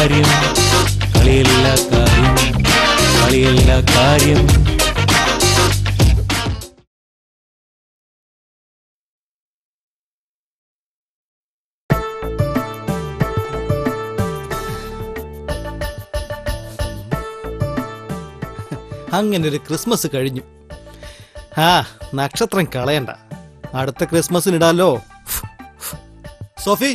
കാര്യം, കളിയല്ല കാര്യം, കളിയല്ല കാര്യം. അങ്ങനെ ഒരു ക്രിസ്മസ് കഴിഞ്ഞു. നക്ഷത്രം കളയണ്ട, അടുത്ത ക്രിസ്മസിന് ഇടാലോ. സോഫി,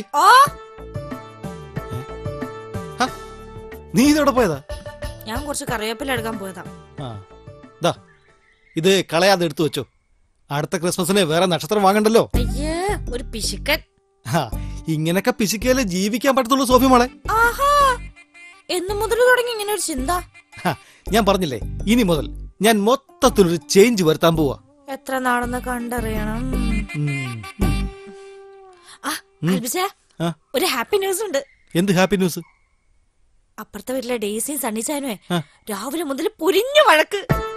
നീ ഇതോടെ പോയതാ? ഞാൻ കുറച്ച് കറിവേപ്പില എടുക്കാൻ പോയതാ. ഇത് കളയാതെ എടുത്തു വെച്ചോ, അടുത്ത ക്രിസ്മസിന് വേറെ നക്ഷത്രം വാങ്ങണ്ടല്ലോ. അയ്യേ, ഒരു പിശുക്കൻ. ഇങ്ങനൊക്കെ പിശുക്കിയാലേ ജീവിക്കാൻ പറ്റത്തുള്ളൂ സോഫി മോളെ. എന്നു മുതൽ തുടങ്ങി ഇങ്ങനെ ഒരു ചിന്ത? ഞാൻ പറഞ്ഞില്ലേ, ഇനി മുതൽ ഞാൻ മൊത്തത്തിലൊരു ചേഞ്ച് വരുത്താൻ പോവാ. എത്ര നാളെന്ന് കണ്ടറിയണം. ഒരു ഹാപ്പി ന്യൂസ് ഉണ്ട്. എന്ത് ഹാപ്പി ന്യൂസ്? അപ്പുറത്തെ വീട്ടിലെ ഡേസിയും സണ്ണിച്ചാനുവേ രാവിലെ മുതൽ പൊരിഞ്ഞു വഴക്ക്.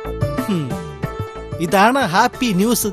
ഇതാണ് ഹാപ്പി ന്യൂസ്?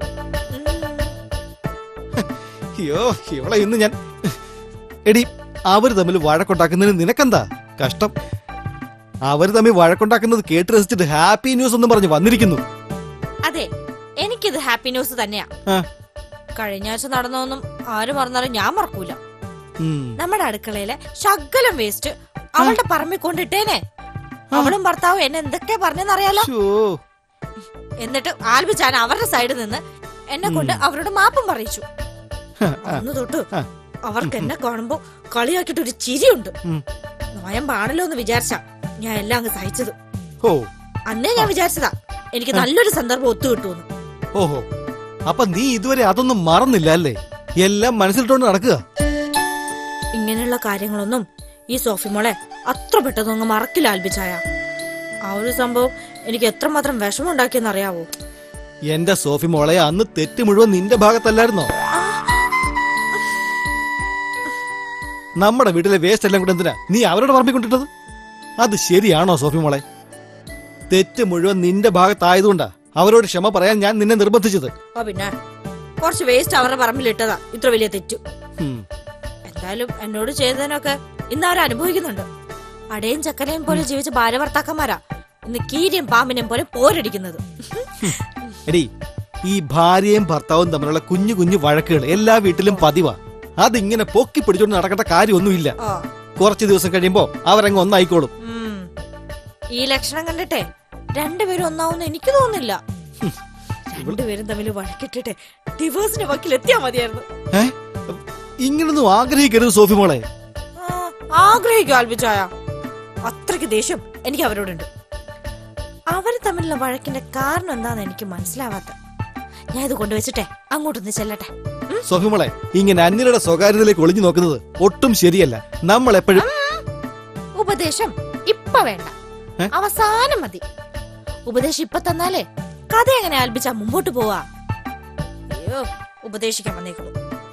അയ്യോ, ഇവളെ ഇന്ന് ഞാൻ. എടി, അവര് തമ്മിൽ വഴക്കുണ്ടാക്കുന്നതിന് നിനക്കെന്താ കഷ്ടം? അവര് തമ്മിൽ വഴക്കുണ്ടാക്കുന്നത് കേട്ട് രസിച്ചിട്ട് ഹാപ്പി ന്യൂസ് ഒന്നും പറഞ്ഞു വന്നിരിക്കുന്നു. അതെ, എനിക്കിത് ഹാപ്പി ന്യൂസ് തന്നെയാ. കഴിഞ്ഞ ആഴ്ച നടന്നൊന്നും ആര് മറന്നാലും ഞാൻ മറക്കൂല. നമ്മുടെ അടുക്കളയിലെ ശകലം വേസ്റ്റ് അവളുടെ പറമ്പിൽ കൊണ്ടിട്ടേനെ. അവളും ഭർത്താവും എന്നെ എന്തൊക്കെ പറഞ്ഞെന്നറിയാലോ. എന്നിട്ട് ആൽബിച്ചാൻ അവരുടെ സൈഡിൽ നിന്ന് എന്നെ കൊണ്ട് അവരോട് മാപ്പും പറയിച്ചു. അന്ന് തൊട്ട് അവർക്ക് എന്നെ കാണുമ്പോ കളിയാക്കിട്ട് ഒരു ചിരിയുണ്ട്. നോയമ്പാണല്ലോ എന്ന് വിചാരിച്ചാ ഞാൻ എല്ലാം അങ്ങ് സഹിച്ചത്. അന്നേ ഞാൻ വിചാരിച്ചതാ എനിക്ക് നല്ലൊരു സന്ദർഭം ഒത്തുകിട്ടൂന്ന്. ഓഹോ, അപ്പൊ നീ ഇതുവരെ അതൊന്നും മറന്നില്ല അല്ലേ? എല്ലാം മനസ്സിലിട്ടോണ്ട് നടക്കുക. ഇങ്ങനെയുള്ള കാര്യങ്ങളൊന്നും ഈ സോഫി മോളെ അത്ര പെട്ടെന്നൊന്നും മറക്കില്ല ആൽബിച്ചായ. ആ ഒരു സംഭവം എനിക്ക് എത്രമാത്രം വിഷമം ഉണ്ടാക്കിയെന്ന് അറിയാവോ? എന്റെ സോഫി മോളെ, അന്ന് തെറ്റ് മുഴുവൻ നിന്റെ ഭാഗത്തല്ലായിരുന്നോ? നമ്മുടെ വീട്ടിലെ വേസ്റ്റ് എല്ലാം കൂടെ എന്തിനാ നീ അവരോട് പറമ്പിക്കൊണ്ടിട്ടത്? അത് ശരിയാണോ സോഫി മോളെ? തെറ്റ് മുഴുവൻ നിന്റെ ഭാഗത്തായതുകൊണ്ടാ അവരോട് ക്ഷമ പറയാൻ ഞാൻ നിന്നെ നിർബന്ധിച്ചത്. പിന്നെ കുറച്ച് വേസ്റ്റ് അവരുടെ പറമ്പിലിട്ടതാ ഇത്ര വലിയ തെറ്റു. എന്തായാലും എന്നോട് ചെയ്തതിനൊക്കെ ഇന്ന് അവർ അനുഭവിക്കുന്നുണ്ട്. അടയും ചക്കരയും പോലെ ജീവിച്ച ഭാര്യഭർത്താക്കന്മാരാ ഇന്ന് കീരിയും പാമ്പിനെയും പോലെ പോരടിക്കുന്നത്. എടി, ഈ ഭാര്യയും ഭർത്താവും തമ്മിലുള്ള കുഞ്ഞു കുഞ്ഞു വഴക്കുകൾ എല്ലാ വീട്ടിലും പതിവാ. അതിങ്ങനെ പൊക്കി പിടിച്ചോണ്ട് നടക്കേണ്ട കാര്യമൊന്നുമില്ല. കുറച്ചു ദിവസം കഴിയുമ്പോ അവരങ്ങ് ഒന്നായിക്കോളും. ഈ ലക്ഷണം കണ്ടിട്ടെ രണ്ടുപേരും ഒന്നാവുന്ന എനിക്ക് തോന്നുന്നില്ല. രണ്ടുപേരും തമ്മിൽ വഴക്കിട്ടിട്ട് ഡിവോഴ്സിന്റെ വക്കിലെത്തിയാ മതിയായിരുന്നു. ഇങ്ങനൊന്നും ആഗ്രഹിക്കരുത് സോഫി മോളെ. ആഗ്രഹിക്കും ആൽബിച്ചായ. അത്രയ്ക്ക് ദേഷ്യം എനിക്ക് അവരോടുണ്ട്. അവര് തമ്മിലുള്ള വഴക്കിന്റെ കാരണം എന്താന്ന് എനിക്ക് മനസ്സിലാവാത്ത. ഞാൻ ഇത് കൊണ്ടുവച്ചിട്ടെ അങ്ങോട്ടൊന്ന് ചെല്ലട്ടെ. സോഫി മോളെ, ഇങ്ങനെ അന്യരുടെ സ്വകാര്യതയിലേക്ക് ഒളിഞ്ഞു നോക്കുന്നത് ഒട്ടും ശരിയല്ല. നമ്മൾ എപ്പോഴും ഉപദേശം ഇപ്പൊ വേണ്ട, അവസാനം മതി. ഉപദേശം ഇപ്പൊ തന്നാലേ കഥ എങ്ങനെ ആൽബിച്ചാ മുമ്പോട്ട് പോവാ? അയ്യോ, ഉപദേശിക്കാൻ വന്നേക്കുള്ളൂ.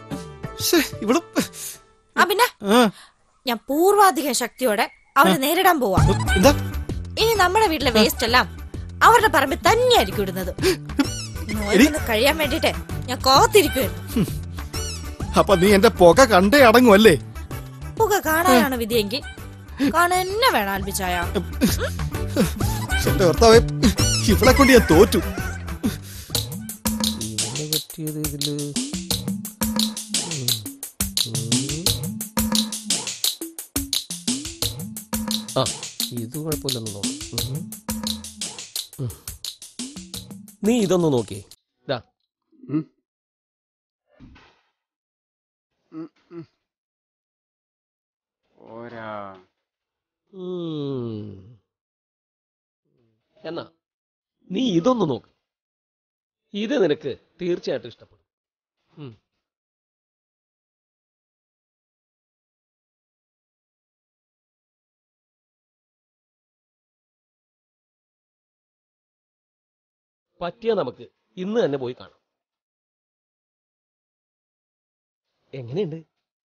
പിന്നെ ഞാൻ പൂർവാധികം ശക്തിയോടെ അവരെ നേരിടാൻ പോവാ. ഇനി നമ്മുടെ വീട്ടിലെ വേസ്റ്റ് എല്ലാം അവരുടെ പറമ്പിൽ തന്നെയായിരിക്കും ഇടുന്നത്. കഴിയാൻ വേണ്ടിട്ട് ഞാൻ കാത്തിരിക്കുവായിരുന്നു. അപ്പൊ നീ എന്റെ പുക കണ്ടേ അടങ്ങുമല്ലേ? പുക കാണാനാണ് വിധിയെങ്കിൽ കാണാൻ എന്നെ വേണം ആൽബിച്ചായ. എന്റെ ഭർത്താവേ, ഇവളെ കൊണ്ട് ഞാൻ തോറ്റു. ഇത് കുഴപ്പമില്ലെന്ന് തോന്നുന്നു. നീ ഇതൊന്ന് നോക്കി. എന്നാ നീ ഇതൊന്ന് നോക്ക്. ഇത് നിനക്ക് തീർച്ചയായിട്ടും ഇഷ്ടപ്പെടും. പറ്റിയ നമുക്ക് ഇന്ന് തന്നെ പോയി കാണാം. എങ്ങനെയുണ്ട്?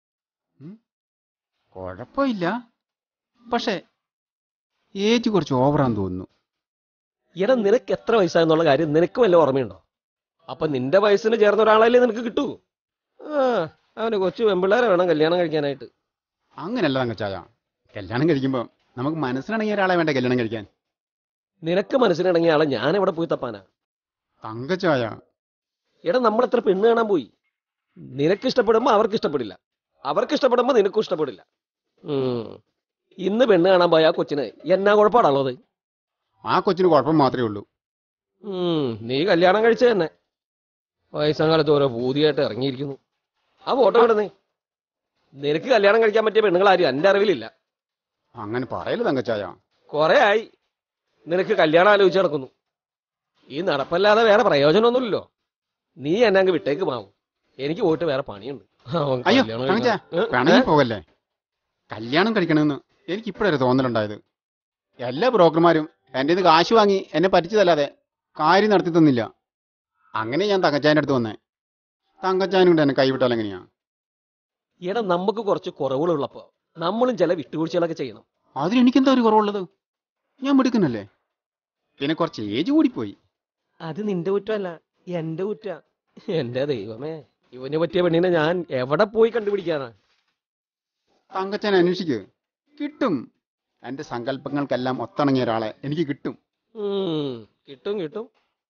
കുഴപ്പമില്ല, പക്ഷെ ഏജ് കുറച്ച് ഓവറാന്ന് തോന്നുന്നു. എടാ, നിനക്ക് എത്ര വയസ്സായെന്നുള്ള കാര്യം നിനക്ക് വല്ല ഓർമ്മയുണ്ടോ? അപ്പൊ നിന്റെ വയസ്സിന് ചേർന്ന ഒരാളല്ലേ നിനക്ക് കിട്ടൂ. അവന് കൊച്ചു പെമ്പിള്ളേരെ വേണം കല്യാണം കഴിക്കാനായിട്ട്. അങ്ങനെയല്ല തങ്കച്ചായ, കല്യാണം കഴിക്കുമ്പോ നമുക്ക് മനസ്സിലിണങ്ങിയ ഒരാളെ വേണ്ട കല്യാണം കഴിക്കാൻ. നിനക്ക് മനസ്സിലിണങ്ങിയ ആളെ ഞാൻ എവിടെ പോയി തപ്പാനാ? തങ്കച്ചായ, എടാ നമ്മളെത്ര പെണ്ണ് കാണാൻ പോയി. നിനക്ക് ഇഷ്ടപ്പെടുമ്പോ അവർക്ക് ഇഷ്ടപ്പെടില്ല, അവർക്ക് ഇഷ്ടപ്പെടുമ്പോ നിനക്കും ഇഷ്ടപ്പെടില്ല. ഇന്ന് പെണ്ണ് കാണാൻ പോയ ആ കൊച്ചിന് എന്നാ കുഴപ്പമാണുള്ളത്? ആ കൊച്ചിന് കുഴപ്പം മാത്രമേ ഉള്ളൂ. നീ കല്യാണം കഴിച്ച തന്നെ വയസ്സാം കാലത്ത് ഓരോ ഭൂതിയായിട്ട് ഇറങ്ങിയിരിക്കുന്നു. ആ ഫോട്ടോ കിടന്നേ. നിനക്ക് കല്യാണം കഴിക്കാൻ പറ്റിയ പെണ്ണുങ്ങളാരും എന്റെ അറിവിലില്ല. അങ്ങനെ പറയല് തങ്കച്ചായ. കുറെ ആയി നിനക്ക് കല്യാണം ആലോചിച്ച് നടക്കുന്നു. ഈ നടപ്പല്ലാതെ വേറെ പ്രയോജനമൊന്നുമില്ലല്ലോ. നീ എന്നെ അങ്ങ് വിട്ടേക്ക് മാവും. എനിക്ക് പോയിട്ട് വേറെ പണിയുണ്ട്. അയ്യോ തങ്കച്ചാ, പിണങ്ങി പോകല്ലേ. കല്യാണം കഴിക്കണമെന്ന് എനിക്ക് ഇപ്പോഴൊരു തോന്നലുണ്ടായത്. എല്ലാ ബ്രോക്കർമാരും എൻ്റെ ഇത് കാശ് വാങ്ങി എന്നെ പറ്റിച്ചതല്ലാതെ കാര്യം നടത്തി തന്നില്ല. അങ്ങനെ ഞാൻ തങ്കച്ചായൻ്റെ അടുത്ത് വന്നേ. തങ്കച്ചാനും കൊണ്ട് എന്നെ കൈവിട്ടാൽ എങ്ങനെയാ? എടാ നമുക്ക് കുറച്ച് കുറവുകളുള്ളപ്പോ നമ്മളും ചില വിട്ടുവീഴ്ചകളൊക്കെ ചെയ്യണം. അതിനെനിക്കെന്താ ഒരു കുറവുള്ളത്? ഞാൻ മിടുക്കനല്ലേ. പിന്നെ കുറച്ച് ഏജ് കൂടിപ്പോയി. അത് നിന്റെ കുറ്റമല്ല, എന്റെ കുറ്റ. എന്റെ ദൈവമേ, ഇവന് പറ്റിയ പെണ്ണിനെ ഞാൻ എവിടെ പോയി കണ്ടുപിടിക്കാനാ? തങ്കച്ചാൻ അന്വേഷിക്ക്, കിട്ടും. എന്റെ സങ്കല്പങ്ങൾക്കെല്ലാം ഒത്തിണങ്ങിയ ഒരാളെ എനിക്ക് കിട്ടും. കിട്ടും കിട്ടും.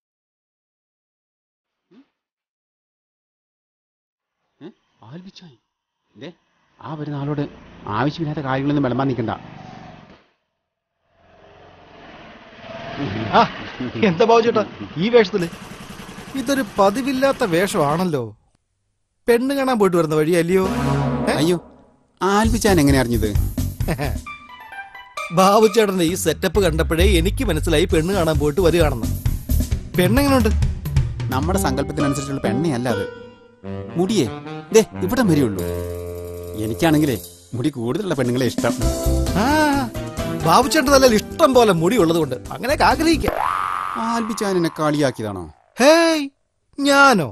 ഇതേ ആ വരുന്ന ആളോട് ആവശ്യമില്ലാത്ത കാര്യങ്ങളൊന്നും വിളമ്പാൻ നിൽക്കണ്ട. എന്താ ബാബുചേട്ടാ ഈ വേഷത്തില്? ഇതൊരു പതിവില്ലാത്ത വേഷമാണല്ലോ. പെണ്ണ് കാണാൻ പോയിട്ട് വരുന്ന വഴിയല്ലയോ? അയ്യോ, ആൽബിച്ചാൻ എങ്ങനെ അറിഞ്ഞത്? ബാബുചേട്ടന്റെ ഈ സെറ്റപ്പ് കണ്ടപ്പോഴേ എനിക്ക് മനസ്സിലായി പെണ്ണ് കാണാൻ പോയിട്ട് വരികയാണെന്ന്. പെണ്ണെങ്ങനുണ്ട്? നമ്മുടെ സങ്കല്പത്തിനനുസരിച്ചുള്ള പെണ്ണയല്ല അത്. മുടിയേ ദേ ഇവിടെ വരെയുള്ളൂ. എനിക്കാണെങ്കിലേ മുടി കൂടുതലുള്ള പെണ്ണുങ്ങളെ ഇഷ്ടം. ബാബുചേട്ടൻ നല്ല ഇഷ്ടം പോലെ മുടി ഉള്ളത് കൊണ്ട് അങ്ങനെയൊക്കെ ആഗ്രഹിക്കാം. ആൽബിച്ചാൻ എന്നെ കളിയാക്കിയതാണോ? ഹേയ്, ഞാനോ?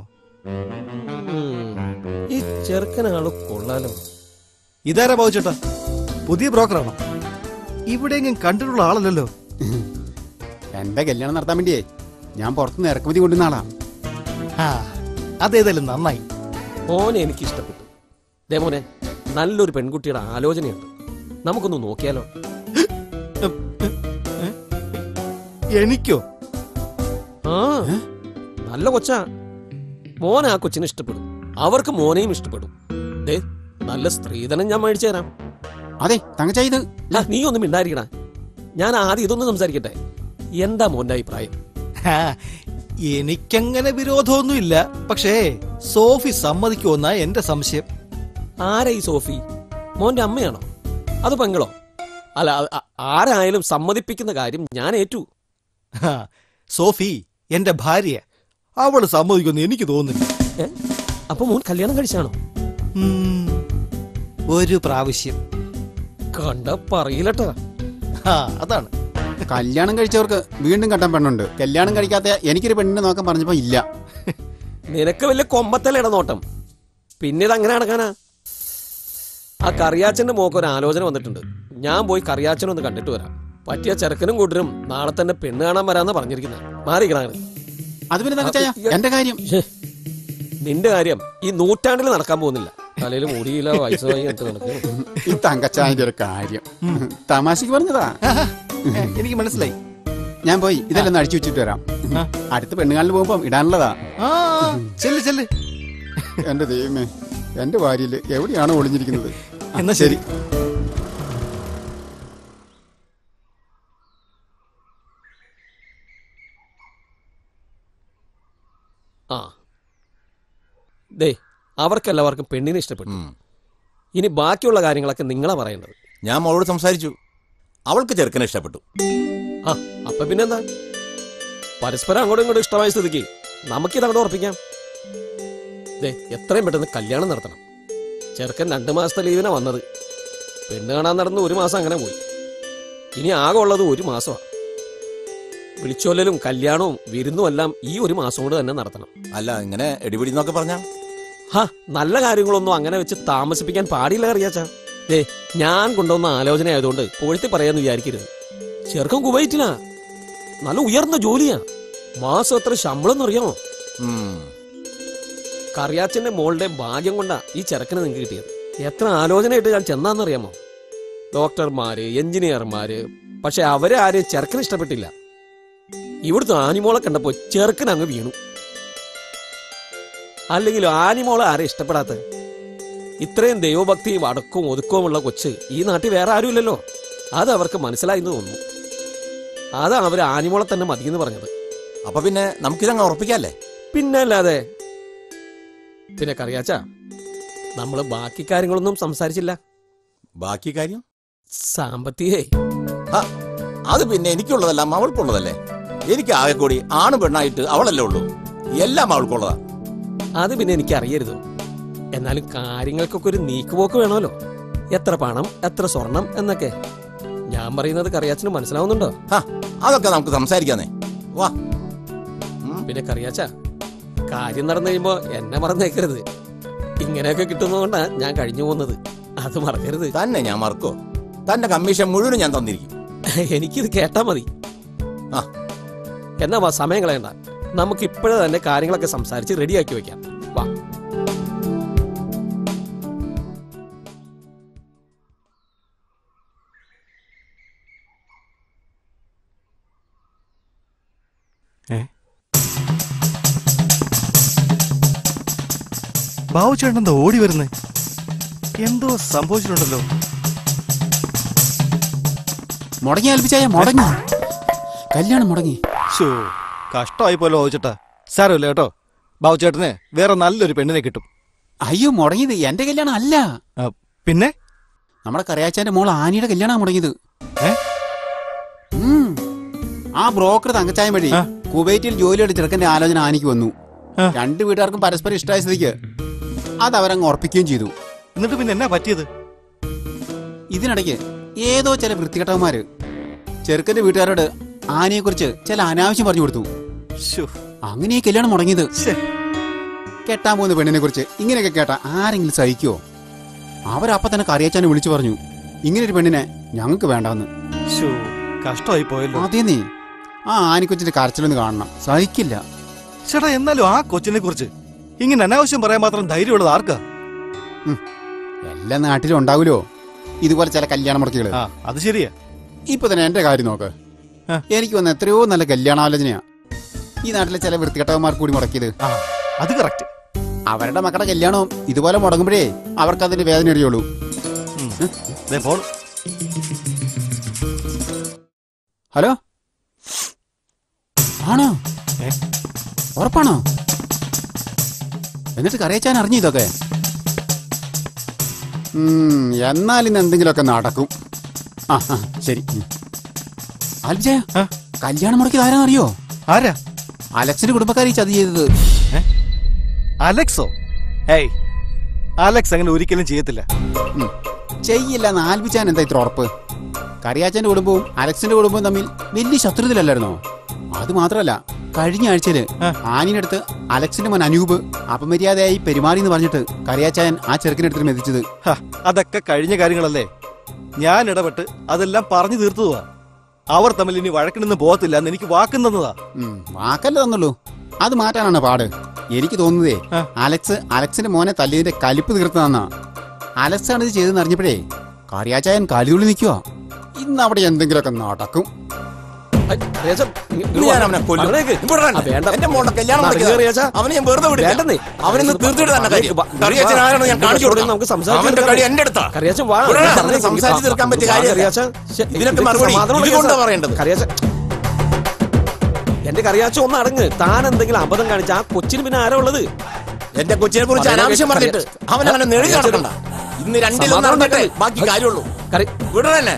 ഈ ചെറുക്കനാള് കൊള്ളാലോ. ഇതാരാ ബാബുചേട്ടാ? പുതിയ ബ്രോക്കറാണോ? ഇവിടെയെങ്കിലും കണ്ടിട്ടുള്ള ആളല്ലല്ലോ. എന്റെ കല്യാണം നടത്താൻ വേണ്ടിയേ ഞാൻ പുറത്തുനിന്ന് ഇറക്കുമതി കൊണ്ടുവന്ന ആളാ. അതേതായാലും നന്നായി. മോനെ എനിക്ക് ഇഷ്ടപ്പെട്ടു. ദേ മോനെ, നല്ലൊരു പെൺകുട്ടിയുടെ ആലോചനയുണ്ട്, നമുക്കൊന്ന് നോക്കിയാലോ? എനിക്കോ? നല്ല കൊച്ചാ. മോനെ ആ കൊച്ചിനെ ഇഷ്ടപ്പെടും, അവർക്ക് മോനെയും ഇഷ്ടപ്പെടും. ദേ നല്ല സ്ത്രീധനം ഞാൻ മേടിച്ചു തരാം. അതെ തങ്കച്ചായ, ഇത് നീ ഒന്നും മിണ്ടായിരിക്കണ. ഞാൻ ആദ്യം ഇതൊന്നും സംസാരിക്കട്ടെ. എന്താ മോന്റെ അഭിപ്രായം? എനിക്കങ്ങനെ വിരോധമൊന്നുമില്ല. പക്ഷേ സോഫി സമ്മതിക്കുമെന്നാ എന്റെ സംശയം. ആരാ ഈ സോഫി? മോന്റെ അമ്മയാണോ അത് പെങ്ങളോ? അല്ല, ആരായാലും സമ്മതിപ്പിക്കുന്ന കാര്യം ഞാൻ ഏറ്റു. സോഫി എന്റെ ഭാര്യ, അവള് സമ്മതിക്കുമെന്ന് എനിക്ക് തോന്നുന്നില്ല. അപ്പൊ മോൻ കല്യാണം കഴിച്ചാണോ? ഒരു പ്രാവശ്യം. കണ്ട പറയില്ലട്ടാ. അതാണ്. കല്യാണം കഴിച്ചവർക്ക് വീണ്ടും കെട്ടാൻ പെണ്ണുണ്ട്. കല്യാണം കഴിക്കാത്ത എനിക്കൊരു പെണ്ണിനെ നോക്കാൻ പറഞ്ഞപ്പോ ഇല്ല. നിനക്ക് വലിയ കൊമ്പത്തല്ലേടാ നോട്ടം. പിന്നീട് അങ്ങനെ നടക്കാനാ? ആ കറിയാച്ചന്റെ മോക്ക് ഒരു ആലോചന വന്നിട്ടുണ്ട്. ഞാൻ പോയി കറിയാച്ചനൊന്ന് കണ്ടിട്ട് വരാം. പറ്റിയ ചെറുക്കനും കൂട്ടരും നാളെ തന്നെ പെണ്ണ് കാണാൻ വരാന്നാ പറഞ്ഞിരിക്കുന്നത്. മാറിക്കണാണ്. അത് പിന്നെ തങ്കച്ചായ, എന്റെ കാര്യം. നിന്റെ കാര്യം ഈ നൂറ്റാണ്ടിൽ നടക്കാൻ പോകുന്നില്ല. തലയിൽ മുടിയില്ല, വയസ്സായി നടക്കുന്നു. ഈ തങ്കച്ചായന്റെ ഒരു കാര്യം തമാശക്ക് പറഞ്ഞതാ. എനിക്ക് മനസ്സിലായി. ഞാൻ പോയി ഇതെല്ലാം ഒന്ന് അടിച്ചു വെച്ചിട്ട് വരാം. അടുത്ത പെണ്ണുകാലിൽ പോകുമ്പോ ഇടാനുള്ളതാ. ചെല്ല് ചെല്ല്. എന്റെ ദൈവമേ, എന്റെ ഭാര്യയില് എവിടെയാണോ ഒളിഞ്ഞിരിക്കുന്നത്? എന്നാ ശരി. ദേ അവർക്കെല്ലാവർക്കും പെണ്ണിനെ ഇഷ്ടപ്പെട്ടു. ഇനി ബാക്കിയുള്ള കാര്യങ്ങളൊക്കെ നിങ്ങളാ പറയേണ്ടത്. ഞാൻ മോളോട് സംസാരിച്ചു, അവൾക്ക് ചെറുക്കനെ ഇഷ്ടപ്പെട്ടു. അപ്പൊ പിന്നെന്താ, പരസ്പരം അങ്ങോട്ടും ഇങ്ങോട്ടും ഇഷ്ടമായ സ്ഥിതിക്ക് നമുക്കിതങ്ങോട്ട് ഉറപ്പിക്കാം. ദേ എത്രയും പെട്ടെന്ന് കല്യാണം നടത്തണം. ചെറുക്കൻ 2 മാസത്തെ ലീവിനാ വന്നത്. പെണ്ണ് കാണാൻ നടന്ന് 1 മാസം അങ്ങനെ പോയി. ഇനി ആകെ ഉള്ളത് 1 മാസമാണ്. വിളിച്ചൊല്ലലും കല്യാണവും വിരുന്നും എല്ലാം ഈ 1 മാസം കൊണ്ട് തന്നെ നടത്തണം. അല്ല, ഇങ്ങനെ എടിപിടി എന്നൊക്കെ പറഞ്ഞാ നല്ല കാര്യങ്ങളൊന്നും അങ്ങനെ വെച്ച് താമസിപ്പിക്കാൻ പാടില്ല അറിയാച്ചാ. ദേ ഞാൻ കൊണ്ടുവന്ന ആലോചന ആയതുകൊണ്ട് പൊഴുത്തി പറയാന്ന് വിചാരിക്കരുത്. ചെറുക്കൻ കുവൈറ്റിലാ, നല്ല ഉയർന്ന ജോലിയാ. മാസം എത്ര ശമ്പളം എന്നറിയാമോ? കറിയാച്ചന്റെ മോളുടെ ഭാഗ്യം കൊണ്ടാ ഈ ചെറുക്കനെ നിങ്ങൾക്ക് കിട്ടിയത്. എത്ര ആലോചനയായിട്ട് ഞാൻ ചെന്നാന്നറിയാമോ? ഡോക്ടർമാര്, എഞ്ചിനീയർമാര്. പക്ഷെ അവരെ ആരെയും ചെറുക്കന് ഇഷ്ടപ്പെട്ടില്ല. ഇവിടുത്തെ ആനിമോളെ കണ്ടപ്പോ ചെറുക്കൻ അങ്ങ് വീണു. അല്ലെങ്കിലും ആനിമോളെ ആരെ ഇഷ്ടപ്പെടാത്ത? ഇത്രയും ദൈവഭക്തിയും അടക്കവും ഒതുക്കവുമുള്ള കൊച്ച് ഈ നാട്ടിൽ വേറെ ആരുമില്ലല്ലോ. അത് അവർക്ക് മനസ്സിലായിന്ന് തോന്നുന്നു. അതാ അവര് ആനിമോളെ തന്നെ മതിയെന്ന് പറഞ്ഞത്. അപ്പൊ പിന്നെ നമുക്കിതങ്ങ് ഉറപ്പിക്കാല്ലേ? പിന്നെ അല്ലാതെ. പിന്നെ കറിയാച്ച, നമ്മള് ബാക്കി കാര്യങ്ങളൊന്നും സംസാരിച്ചില്ല. ബാക്കി കാര്യം സാമ്പത്തികേ. അത് പിന്നെ എനിക്കുള്ളതല്ല, അവൾക്കുള്ളതല്ലേ. എനിക്ക് ആകെ കൂടി ആണ് പെണ്ണായിട്ട് അവളല്ലേ ഉള്ളൂ. എല്ലാം അവൾക്കുള്ളതാ. അത് പിന്നെ എനിക്ക് അറിയരുതോ. എന്നാലും കാര്യങ്ങൾക്കൊക്കെ ഒരു നീക്കുപോക്ക് വേണമല്ലോ. എത്ര പണം, എത്ര സ്വർണം എന്നൊക്കെ. ഞാൻ പറയുന്നത് കറിയാച്ചന് മനസ്സിലാവുന്നുണ്ടോ? അതൊക്കെ നമുക്ക് സംസാരിക്കാന്നേ. വാ. പിന്നെ കറിയാച്ച, കാര്യം നടന്നു കഴിയുമ്പോ എന്നെ മറന്നേക്കരുത്. ഇങ്ങനെയൊക്കെ കിട്ടുന്നതുകൊണ്ടാ ഞാൻ കഴിഞ്ഞു പോകുന്നത്. അത് മറക്കരുത്. തന്നെ ഞാൻ മറക്കോ? തന്റെ കമ്മീഷൻ മുഴുവൻ ഞാൻ തന്നിരിക്കും. എനിക്കിത് കേട്ടാ മതി. എന്നാ വാ, സമയം കളയണ്ട. നമുക്ക് ഇപ്പോഴേ തന്നെ കാര്യങ്ങളൊക്കെ സംസാരിച്ച് റെഡിയാക്കി വെക്കാം. വാ. ബാബു ചേട്ടൻ എന്താ ഓടി വരുന്നേ? എന്തോ സംഭവിച്ചിട്ടുണ്ടല്ലോ. മുടങ്ങി ഏൽപ്പിച്ചായ മുടങ്ങി, കല്യാണം മുടങ്ങി. കഷ്ടമായി പോലെ ബാബു ചേട്ടാ. സാരമില്ല കേട്ടോ, ബാബു ചേട്ടന് വേറെ നല്ലൊരു പെണ്ണിനെ കിട്ടും. അയ്യോ, മുടങ്ങിയത് എന്റെ കല്യാണം അല്ല. പിന്നെ നമ്മുടെ കറിയാച്ചാന്റെ മോൾ ആനിയുടെ കല്യാണം മുടങ്ങിയത്. ആ ബ്രോക്കർ തങ്കച്ചായ വഴി കുവൈറ്റിൽ ജോലിയുടെ ചെറുക്കന്റെ ആലോചന ആനിക്ക് വന്നു. രണ്ടു വീട്ടുകാർക്കും പരസ്പരം ഇഷ്ടമായ സ്ഥിതിക്ക് അത് അവരങ്ങ് ഉറപ്പിക്കുകയും ചെയ്തു. എന്നിട്ട് പിന്നെ എന്നാ പറ്റിയത്? ഇതിനിടയ്ക്ക് ഏതോ ചില വൃത്തികെട്ടവന്മാര് ചെറുക്കന്റെ വീട്ടുകാരോട് ആനയെ കുറിച്ച് ചില അനാവശ്യം പറഞ്ഞു കൊടുത്തു. അങ്ങനെ ഈ കല്യാണം മുടങ്ങിയത്. കെട്ടാൻ പോകുന്ന പെണ്ണിനെ കുറിച്ച് ഇങ്ങനെയൊക്കെ കേട്ടാ ആരെങ്കിലും സഹിക്കുവോ? അവരപ്പ തന്നെ കറിയാച്ചാനെ വിളിച്ചു പറഞ്ഞു, ഇങ്ങനൊരു പെണ്ണിനെ ഞങ്ങൾക്ക് വേണ്ടെന്ന്. കഷ്ടമായി പോയല്ലോ. അതേന്നേ, ആ ആനിക്കൊച്ചിന്റെ കരച്ചിലൊന്ന് കാണണം, സഹിക്കില്ല. ചേട്ടാ, എന്നാലും ആ കൊച്ചിനെ കുറിച്ച് ഇങ്ങനെ അനാവശ്യം പറയാൻ മാത്രം ധൈര്യമുള്ളത് ആർക്കാ? എല്ലാ നാട്ടിലും ഉണ്ടാവൂലോ ഇതുപോലെ ചില കല്യാണ മുടക്കികള്. അത് ശരിയാ. ഇപ്പൊ തന്നെ എന്റെ കാര്യം നോക്ക്. എനിക്ക് വന്ന എത്രയോ നല്ല കല്യാണാലോചനയാ ഈ നാട്ടിലെ ചില വൃത്തികെട്ടവന്മാർ കൂടി മുടക്കിയത്. അത് കറക്റ്റ്. അവരുടെ മക്കളുടെ കല്യാണവും ഇതുപോലെ മുടങ്ങുമ്പോഴേ അവർക്ക് അതിന്റെ വേദന അറിയുള്ളൂ. ഹലോ, ആണോ? ഉറപ്പാണോ? എന്നിട്ട് കറിയച്ചാൻ അറിഞ്ഞു ഇതൊക്കെ? എന്നാൽ ഇന്ന് എന്തെങ്കിലുമൊക്കെ നടക്കും. ശരി. ആൽബിജയ, കല്യാണം മുടക്കിയത് ആരാന്നറിയോ? ആരാ? അലക്സിന്റെ കുടുംബക്കാരി ചതി ചെയ്തത്. അലക്സോ? ഏയ്, അലക്സ് അങ്ങനെ ഒരിക്കലും ചെയ്യത്തില്ല. ചെയ്യില്ല എന്ന് ആൽബിച്ചാൻ എന്താ ഇത്ര ഉറപ്പ്? കറിയാച്ചന്റെ കുടുംബവും അലക്സിന്റെ കുടുംബവും തമ്മിൽ വലിയ ശത്രുതയിലല്ലായിരുന്നോ? അത് മാത്രല്ല, കഴിഞ്ഞ ആഴ്ചയില് ആനിനടുത്ത് അലക്സിന്റെ മോൻ അനൂപ് അപമര്യാദയായി പെരുമാറി എന്ന് പറഞ്ഞിട്ട് കറിയാച്ചായൻ ആ ചെറുക്കിനെടുത്ത് മെതിച്ചത്. അതൊക്കെ കഴിഞ്ഞ കാര്യങ്ങളല്ലേ. ഞാൻ ഇടപെട്ട് അതെല്ലാം പറഞ്ഞു തീർത്തതുവാ. അവർ തമ്മിൽ ഇനി വഴക്കിനൊന്നും പോകത്തില്ല എന്ന് എനിക്ക് വാക്കും തന്നതാ. വാക്കല്ലേ തന്നുള്ളൂ, അത് മാറ്റാനാണ് പാട്. എനിക്ക് തോന്നുന്നതേ അലക്സിന്റെ മോനെ തല്ലിയതിന്റെ കലിപ്പ് തീർത്തതാന്നാ. അലക്സ് ആണ് ഇത് ചെയ്തെന്ന് അറിഞ്ഞപ്പോഴേ കറിയാച്ചായൻ കാലിതുള്ളി നിൽക്കുവാ. ഇന്ന് അവിടെ എന്തെങ്കിലുമൊക്കെ നടക്കും. എന്റെ കറിയാച്ച ഒന്ന് അടങ്ങ്. താൻ എന്തെങ്കിലും അബദ്ധം കാണിച്ച ആ കൊച്ചിന് പിന്നെ ആരാ ഉള്ളത്? എന്റെ കൊച്ചിനെ കുറിച്ച് അനാവശ്യം പറഞ്ഞിട്ട് അവൻ അങ്ങനെ നെളി നടക്കണ്ട. ഇന്ന് രണ്ടിലൊന്നും നടന്നിട്ടേ ബാക്കി കാര്യമുള്ളൂ. വിടണല്ലേ?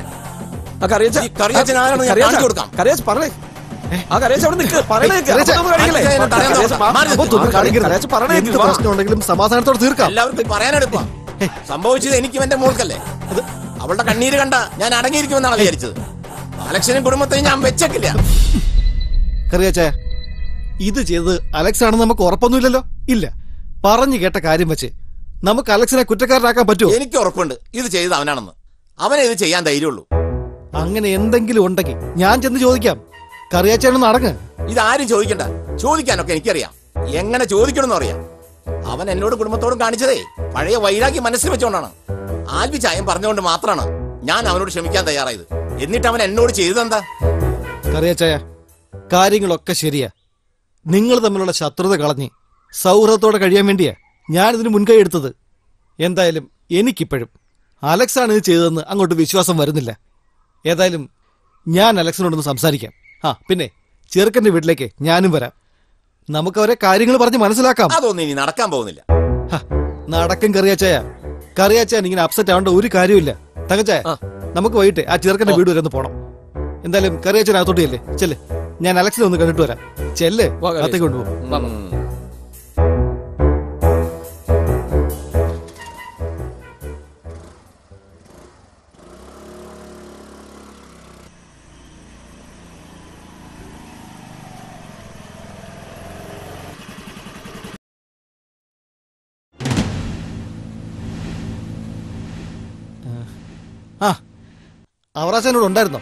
പ്രശ്നമുണ്ടെങ്കിലും സമാധാനത്തോടെ തീർക്കാം. എല്ലാവർക്കും പറയാനെടുപ്പാ. സംഭവിച്ചത് എനിക്കും എന്റെ മോൾക്കല്ലേ. അവളുടെ കണ്ണീര് കണ്ട ഞാൻ അടങ്ങിയിരിക്കുമെന്നാണ് വിചാരിച്ചത്. അലക്സിനും കുടുംബത്തെയും ഞാൻ വെച്ചേക്കില്ല. കറിയാച്ചേ, ഇത് ചെയ്തത് അലക്സ് ആണെന്ന് നമുക്ക് ഉറപ്പൊന്നുമില്ലല്ലോ. ഇല്ല, പറഞ്ഞു കേട്ട കാര്യം വെച്ച് നമുക്ക് അലക്സിനെ കുറ്റക്കാരനാക്കാൻ പറ്റുമോ? എനിക്ക് ഉറപ്പുണ്ട് ഇത് ചെയ്തത് അവനാണെന്ന്. അവനെ ഇത് ചെയ്യാൻ ധൈര്യമുള്ളൂ. അങ്ങനെ എന്തെങ്കിലും ഉണ്ടെങ്കിൽ ഞാൻ ചെന്ന് ചോദിക്കാം. കറിയാച്ചേനൊന്ന് അടങ്ങ്. ഇതാരും ചോദിക്കണ്ട. ചോദിക്കാനൊക്കെ എനിക്കറിയാം. എങ്ങനെ ചോദിക്കണമെന്ന് അറിയാം. അവൻ എന്നോട് കുടുംബത്തോടും കാണിച്ചതേ പഴയ വൈരാഗ്യം മനസ്സിൽ വെച്ചോണ്ടാണ്. ആൽബി ചായം പറഞ്ഞുകൊണ്ട് മാത്രമാണ് ഞാൻ അവനോട് ക്ഷമിക്കാൻ തയ്യാറായത്. എന്നിട്ട് അവൻ എന്നോട് ചെയ്തതെന്താ? കറിയാച്ചായ, കാര്യങ്ങളൊക്കെ ശരിയാ. നിങ്ങൾ തമ്മിലുള്ള ശത്രുത കളഞ്ഞ് സൗഹൃദത്തോടെ കഴിയാൻ വേണ്ടിയാ ഞാനിതിന് മുൻകൈ എടുത്തത്. എന്തായാലും എനിക്കിപ്പോഴും അലക്സാണ് ഇത് ചെയ്തതെന്ന് അങ്ങോട്ട് വിശ്വാസം വരുന്നില്ല. ഏതായാലും ഞാൻ അലക്സിനോടൊന്ന് സംസാരിക്കാം. പിന്നെ ചെറുക്കൻ്റെ വീട്ടിലേക്ക് ഞാനും വരാം. നമുക്ക് അവരെ കാര്യങ്ങൾ പറഞ്ഞ് മനസ്സിലാക്കാം. അതൊന്നും ഇനി നടക്കാൻ പോകുന്നില്ല. നടക്കും കറിയാച്ചായ. കറിയാച്ചാൻ ഇങ്ങനെ അപ്സെറ്റ് ആവേണ്ട ഒരു കാര്യമില്ല. തങ്കച്ചായ, നമുക്ക് വൈകിട്ട് ആ ചെറുക്കൻ്റെ വീട് വരെ ഒന്ന് പോണം. എന്തായാലും കറിയാച്ചാൻ അകത്തോട്ടിയല്ലേ? ചെല്ല്, ഞാൻ അലക്സിനെ ഒന്ന് കണ്ടിട്ട് വരാം. ചെല്ല്, അകത്തേക്ക് കൊണ്ടുപോകും. അവറാച്ചനോട് ഉണ്ടായിരുന്നോ?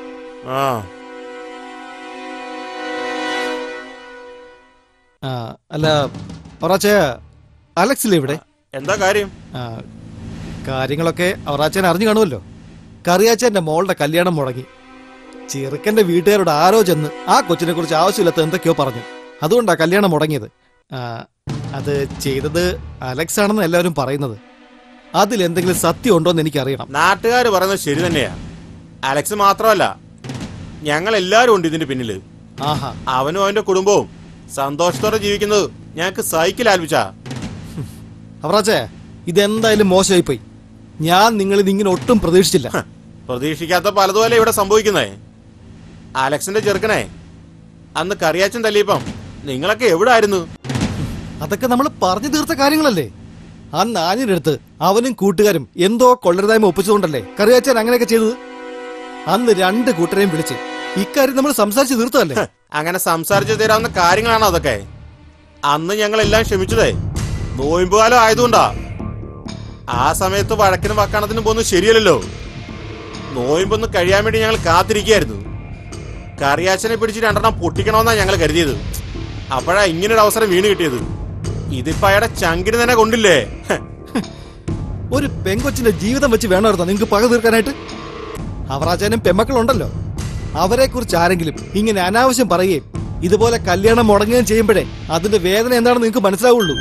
അല്ല അവറാച്ച, അലക്സില്ലേ ഇവിടെ? എന്താ കാര്യം? കാര്യങ്ങളൊക്കെ അവറാച്ചൻ അറിഞ്ഞു കാണുമല്ലോ. കറിയാച്ചന്റെ മോളുടെ കല്യാണം മുടങ്ങി. ചെറുക്കന്റെ വീട്ടുകാരോട് ആരോ ചെന്ന് ആ കൊച്ചിനെ കുറിച്ച് ആവശ്യമില്ലാത്ത എന്തൊക്കെയോ പറഞ്ഞു. അതുകൊണ്ടാ കല്യാണം മുടങ്ങിയത്. അത് ചെയ്തത് അലക്സ് ആണെന്ന് എല്ലാവരും പറയുന്നത്. അതിലെന്തെങ്കിലും സത്യം ഉണ്ടോ എന്ന് എനിക്കറിയണം. നാട്ടുകാർ പറയുന്നത് ശരി തന്നെയാ. അലക്സ് മാത്രമല്ല, ഞങ്ങൾ എല്ലാരും ഉണ്ട് ഇതിന്റെ പിന്നില്. അവനും അവന്റെ കുടുംബവും സന്തോഷത്തോടെ ജീവിക്കുന്നത് ഞങ്ങൾക്ക് സൈക്കിൾ ആൽപ്പിച്ചാ. അവറാച്ചേ, ഇതെന്തായാലും മോശമായി പോയി. ഞാൻ നിങ്ങളിത് ഇങ്ങനെ ഒട്ടും പ്രതീക്ഷിച്ചില്ല. പ്രതീക്ഷിക്കാത്ത പലതുപോലെ ഇവിടെ സംഭവിക്കുന്നേ. അലക്സിന്റെ ചെറുക്കനെ അന്ന് കറിയാച്ചൻ തല്ലിയപ്പം നിങ്ങളൊക്കെ എവിടെ ആയിരുന്നു? അതൊക്കെ നമ്മൾ പറഞ്ഞു തീർത്ത കാര്യങ്ങളല്ലേ. അന്ന് ആഞ്ഞിന്റെ അടുത്ത് അവനും കൂട്ടുകാരും എന്തോ കൊള്ളരുതായ്മ ഒപ്പിച്ചതുകൊണ്ടല്ലേ കറിയാച്ചൻ അങ്ങനെയൊക്കെ ചെയ്തത്. അന്ന് രണ്ട് കൂട്ടരെയും വിളിച്ച് ഇക്കാര്യം നമ്മൾ സംസാരിച്ച് തീർത്തതല്ലേ. അങ്ങനെ സംസാരിച്ചു തരാവുന്ന കാര്യങ്ങളാണോ അതൊക്കെ? അന്ന് ഞങ്ങളെല്ലാം ക്ഷമിച്ചതേ നോയമ്പുകാലം ആയതുകൊണ്ടാ. ആ സമയത്ത് വഴക്കിനും വക്കാണത്തിനും പോകുന്നത് ശരിയല്ലല്ലോ. നോയമ്പൊന്ന് കഴിയാൻ വേണ്ടി ഞങ്ങൾ കാത്തിരിക്കുകയായിരുന്നു. കറിയാച്ചനെ പിടിച്ച് രണ്ടെണ്ണം പൊട്ടിക്കണമെന്നാ ഞങ്ങൾ കരുതിയത്. അപ്പോഴാ ഇങ്ങനൊരു അവസരം വീണ് കിട്ടിയത്. ഇതിപ്പോ അയാളുടെ ചങ്കിന് തന്നെ കൊണ്ടില്ലേ. ഒരു പെങ്കൊച്ചിന്റെ ജീവിതം വെച്ച് വേണമായിരുന്നോ നിങ്ങക്ക് പക തീർക്കാനായിട്ട്? അവറാച്ചാനും പെമ്മക്കളുണ്ടല്ലോ, അവരെ കുറിച്ച് ആരെങ്കിലും ഇങ്ങനെ അനാവശ്യം പറയുകയും ഇതുപോലെ കല്യാണം മുടങ്ങുകയും ചെയ്യുമ്പോഴേ അതിന്റെ വേദന എന്താണെന്ന് നിങ്ങൾക്ക് മനസ്സിലാവുള്ളൂ.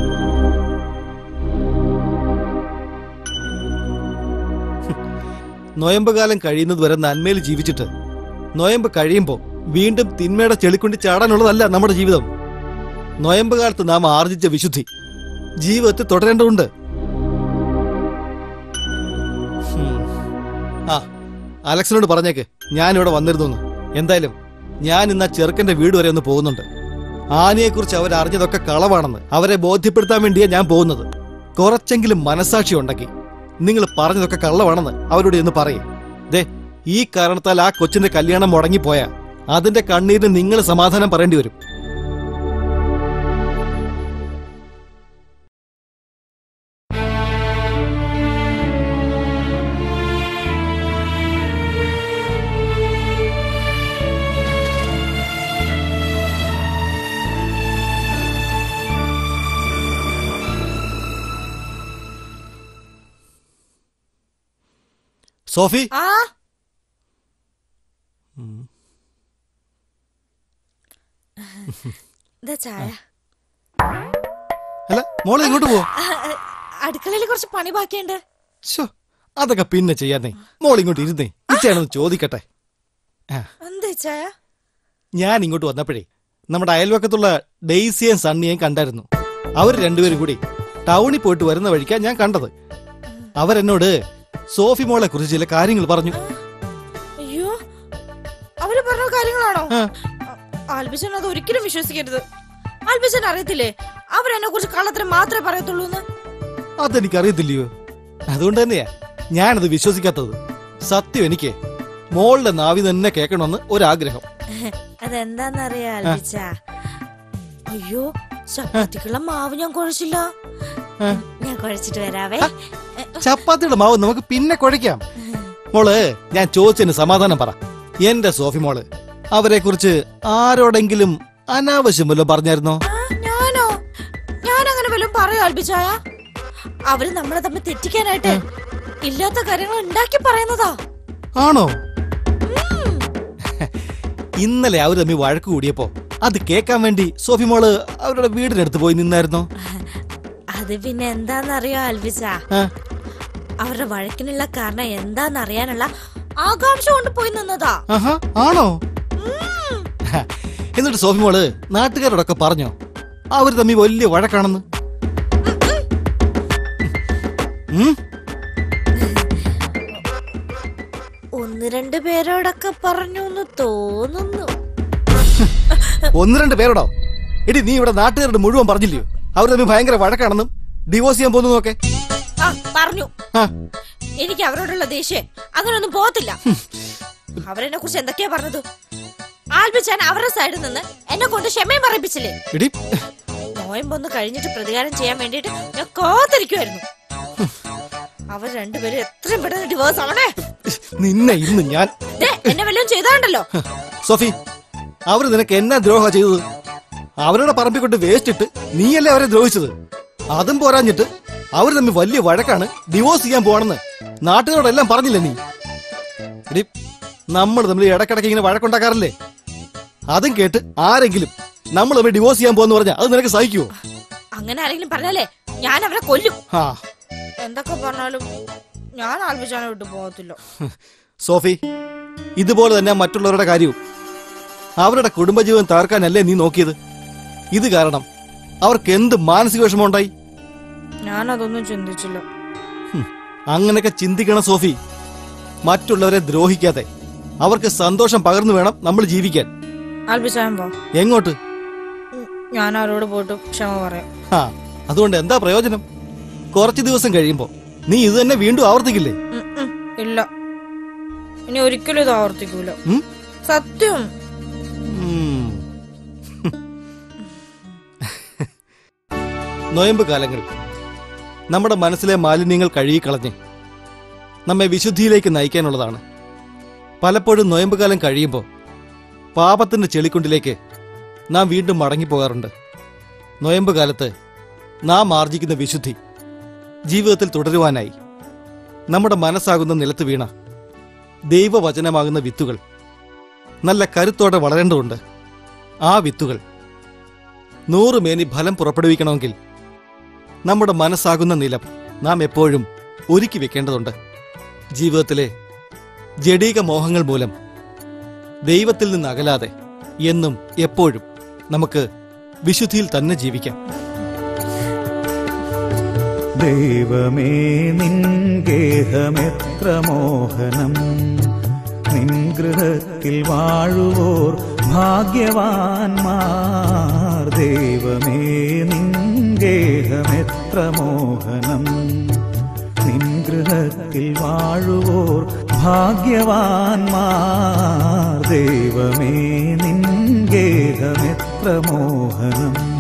നൊയമ്പ് കാലം കഴിയുന്നത് വരെ നന്മയിൽ ജീവിച്ചിട്ട് നൊയമ്പ് കഴിയുമ്പോൾ വീണ്ടും തിന്മയുടെ ചെളിക്കുണ്ടി ചാടാനുള്ളതല്ല നമ്മുടെ ജീവിതം. നൊയമ്പ് കാലത്ത് നാം ആർജിച്ച വിശുദ്ധി ജീവിതത്തിൽ തുടരേണ്ടതുണ്ട്. അലക്സിനോട് പറഞ്ഞേക്ക് ഞാനിവിടെ വന്നിരുന്നു. എന്തായാലും ഞാൻ ഇന്ന് ആ ചെറുക്കന്റെ വീട് വരെ ഒന്ന് പോകുന്നുണ്ട്. ആനയെക്കുറിച്ച് അവരറിഞ്ഞതൊക്കെ കളവാണെന്ന് അവരെ ബോധ്യപ്പെടുത്താൻ വേണ്ടിയാ ഞാൻ പോകുന്നത്. കുറച്ചെങ്കിലും മനസാക്ഷി ഉണ്ടെങ്കിൽ നിങ്ങൾ പറഞ്ഞതൊക്കെ കള്ളമാണെന്ന് അവരോട് ഒന്ന് പറയും. ദേ, ഈ കാരണത്താൽ ആ കൊച്ചിന്റെ കല്യാണം മുടങ്ങിപ്പോയാ അതിന്റെ കണ്ണീരിന് നിങ്ങൾ സമാധാനം പറയേണ്ടി വരും. സോഫി, ചായ. അല്ല മോളെ ഇങ്ങോട്ട് പോവോ? അടുക്കളയിൽ കുറച്ച് പണി ബാക്കിയുണ്ട്. അതൊക്കെ പിന്നെ ചെയ്യാന്നേ. മോൾ ഇങ്ങോട്ട് ഇരുന്നേ, ഇച്ചാണെന്ന് ചോദിക്കട്ടെ. എന്താ ചായ? ഞാൻ ഇങ്ങോട്ട് വന്നപ്പോഴേ നമ്മുടെ അയൽവക്കത്തുള്ള ഡെയ്സിയും സണ്ണിയെയും കണ്ടായിരുന്നു. അവർ രണ്ടുപേരും കൂടി ടൗണിൽ പോയിട്ട് വരുന്ന വഴിക്കാ ഞാൻ കണ്ടത്. അവരെന്നോട് സോഫി മോളെ കുറിച്ച് ചില കാര്യങ്ങൾ പറഞ്ഞു. അയ്യോ, അവര് പറഞ്ഞ കാര്യങ്ങളാണോ? ആൽബിച്ചൻ അത് ഒരിക്കലും വിശ്വസിക്കരുത്. ആൽബിച്ചൻ അറിയത്തില്ലേ അവരെന്നെ കുറിച്ച് കള്ളത്തിന് മാത്രമേ പറയത്തുള്ളൂ എന്ന്? അതെനിക്കറിയത്തില്ലയോ, അതുകൊണ്ട് തന്നെയാ ഞാനത് വിശ്വസിക്കാത്തത്. സത്യം എനിക്ക് മോളുടെ നാവി തന്നെ കേൾക്കണമെന്ന് ഒരാഗ്രഹം. അതെന്താന്നറിയാ ആൽബിച്ച? അയ്യോ, ചപ്പാത്തിക്കുള്ള മാവ് ഞാൻ കുഴച്ചില്ല. ഞാൻ കുഴച്ചിട്ട് വരാവേ. ചപ്പാത്തിയുടെ മാവ് നമുക്ക് പിന്നെ കുഴയ്ക്കാം. മോള്, ഞാൻ ചോദിച്ചതിന് സമാധാനം പറ. എന്റെ സോഫി മോള് അവരെ കുറിച്ച് ആരോടെങ്കിലും അനാവശ്യം വല്ലതും പറഞ്ഞായിരുന്നോ? ഞാനോ? ഞാൻ അങ്ങനെ വല്ലതും പറയോ ആൽബിച്ചായ? അവര് നമ്മളെ തമ്മിൽ തെറ്റിക്കാനായിട്ട് ഇല്ലാത്ത കാര്യങ്ങൾ ഉണ്ടാക്കി പറയുന്നതാ. ആണോ? ഇന്നലെ അവർ തമ്മിൽ വഴക്ക് കൂടിയപ്പോ അത് കേൾക്കാൻ വേണ്ടി സോഫി മോള് അവരുടെ വീടിനടുത്ത് പോയി നിന്നായിരുന്നോ? അത് പിന്നെ എന്താന്നറിയോ ആൽവിച്ച, അവരുടെ വഴക്കിനുള്ള കാരണം എന്താന്നറിയാനുള്ള ആകാംക്ഷ കൊണ്ട് പോയി നിന്നതാ. ആണോ? എന്നിട്ട് സോഫി മോള് നാട്ടുകാരോടൊക്കെ പറഞ്ഞോ അവർ തമ്മിൽ വലിയ വഴക്കാണെന്ന്? ഒന്ന് രണ്ട് പേരോടൊക്കെ പറഞ്ഞു എന്ന് തോന്നുന്നു. ഒന്ന് രണ്ട് പേരോടോ? എടി നീ ഇവിടെ നാട്ടുകാരോട് മുഴുവൻ പറഞ്ഞില്ലയോ അവർ തമ്മിൽ ഭയങ്കര വഴക്കാണെന്നും ഡിവോഴ്സ് ചെയ്യാൻ പോകുന്നതൊക്കെ? പറഞ്ഞു. എനിക്ക് അവരോടുള്ള ദേഷ്യം അങ്ങനൊന്നും പോകത്തില്ല. അവരെന്നെ കുറിച്ച് എന്തൊക്കെയാ പറഞ്ഞത്? ആൽബിച്ചാൻ അവരുടെ സൈഡിൽ നിന്ന് എന്നെ കൊണ്ട് ക്ഷമയും പറയിപ്പിച്ചില്ലേ? നോയമ്പൊന്ന് കഴിഞ്ഞിട്ട് പ്രതികാരം ചെയ്യാൻ വേണ്ടിട്ട് ഞാൻ കാത്തിരിക്കുമായിരുന്നു. അവർ രണ്ടുപേരും എത്രയും പെട്ടെന്ന് ഡിവോഴ്സ് ആവണേ. നിന്നെ ഇന്ന് ഞാൻ എന്നെ വല്ലതും ചെയ്താണ്ടല്ലോ. സോഫി, അവര് നിനക്ക് എന്നാ ദ്രോഹ ചെയ്തത്? അവരുടെ പറമ്പിൽ കൊണ്ട് വേസ്റ്റ് ഇട്ട് നീയല്ലേ അവരെ ദ്രോഹിച്ചത്? അതും പോരാഞ്ഞിട്ട് അവർ തമ്മിൽ വലിയ വഴക്കാണ്, ഡിവോഴ്സ് ചെയ്യാൻ പോവാണെന്ന് നാട്ടുകാരോടെല്ലാം പറഞ്ഞില്ലേ നീ? എടി, നമ്മൾ തമ്മിൽ ഇടക്കിടക്ക് ഇങ്ങനെ വഴക്കുണ്ടാക്കാറില്ലേ? അതും കേട്ട് ആരെങ്കിലും നമ്മൾ തമ്മിൽ ഡിവോഴ്സ് ചെയ്യാൻ പോവെന്ന് പറഞ്ഞാൽ അത് നിനക്ക് സഹിക്കുവോ? അങ്ങനെ ആരെങ്കിലും പറഞ്ഞാലേ ഞാൻ അവരെ കൊല്ലും. എന്തൊക്കെ പറഞ്ഞാലും ഞാൻ ആൽബിച്ചാനെ വിട്ടു പോകത്തില്ല. സോഫി, ഇതുപോലെ തന്നെ മറ്റുള്ളവരുടെ കാര്യവും. അവരുടെ കുടുംബജീവൻ തകർക്കാനല്ലേ നീ നോക്കിയത്? ഇത് കാരണം അവർക്ക് എന്ത് മാനസിക വിഷമം ഉണ്ടായി? ഞാനതൊന്നും ചിന്തിച്ചില്ല. അങ്ങനെയൊക്കെ ചിന്തിക്കണം സോഫി. മറ്റുള്ളവരെ ദ്രോഹിക്കാതെ അവർക്ക് സന്തോഷം പകർന്നു വേണം നമ്മൾ ജീവിക്കാൻ. എങ്ങോട്ട്? ഞാൻ അവരോട് പോയിട്ട് ക്ഷമ പറയാം. അതുകൊണ്ട് എന്താ പ്രയോജനം? കുറച്ചു ദിവസം കഴിയുമ്പോ നീ ഇത് തന്നെ വീണ്ടും ആവർത്തിക്കില്ലേ? ഇല്ല, ഇനി ഒരിക്കലും ഇത് ആവർത്തിക്കൂല. സത്യം. നോയമ്പ് കാലങ്ങൾ നമ്മുടെ മനസ്സിലെ മാലിന്യങ്ങൾ കഴുകിക്കളഞ്ഞ് നമ്മെ വിശുദ്ധിയിലേക്ക് നയിക്കാനുള്ളതാണ്. പലപ്പോഴും നോയമ്പ് കാലം കഴിയുമ്പോൾ പാപത്തിന്റെ ചെളിക്കുണ്ടിലേക്ക് നാം വീണ്ടും മടങ്ങിപ്പോകാറുണ്ട്. നോയമ്പ് കാലത്ത് നാം ആർജിക്കുന്ന വിശുദ്ധി ജീവിതത്തിൽ തുടരുവാനായി നമ്മുടെ മനസ്സാകുന്ന നിലത്ത് വീണ ദൈവവചനമാകുന്ന വിത്തുകൾ നല്ല കരുത്തോടെ വളരേണ്ടതുണ്ട്. ആ വിത്തുകൾ 100 മേനി ഫലം പുറപ്പെടുവിക്കണമെങ്കിൽ നമ്മുടെ മനസ്സാകുന്ന നിലം നാം എപ്പോഴും ഒരുക്കി വെക്കേണ്ടതുണ്ട്. ജീവിതത്തിലെ ജഡീക മോഹങ്ങൾ മൂലം ദൈവത്തിൽ നിന്ന് അകലാതെ എന്നും എപ്പോഴും നമുക്ക് വിശുദ്ധിയിൽ തന്നെ ജീവിക്കാം. ദൈവമേ, നിൻ ഗേഹമെത്ര മോഹനം, നിൻ ഗൃഹത്തിൽ വാഴുവോർ ഭാഗ്യവാന്മാർ. ദൈവമേ, നിൻ ഗേഹമെത്ര മോഹനം, നിൻ ഗൃഹത്തിൽ വാഴുവോർ ഭാഗ്യവാന്മാർ. ദൈവമേ, നിൻ ഗേഹമെത്ര മോഹനം.